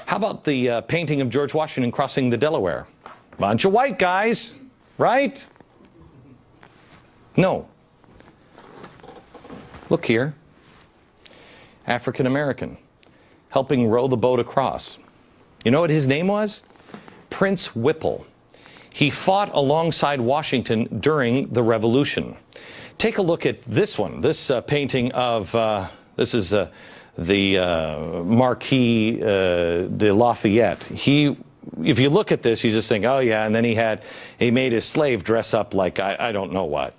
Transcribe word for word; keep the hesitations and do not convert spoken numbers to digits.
How about the uh, painting of George Washington crossing the Delaware? Bunch of white guys, right? No. Look here. African American, helping row the boat across. You know what his name was? Prince Whipple. He fought alongside Washington during the Revolution. Take a look at this one, this uh, painting of, uh, this is uh, the uh, Marquis uh, de Lafayette. He, if you look at this, you just think, oh yeah, and then he had, he made his slave dress up like I, I don't know what.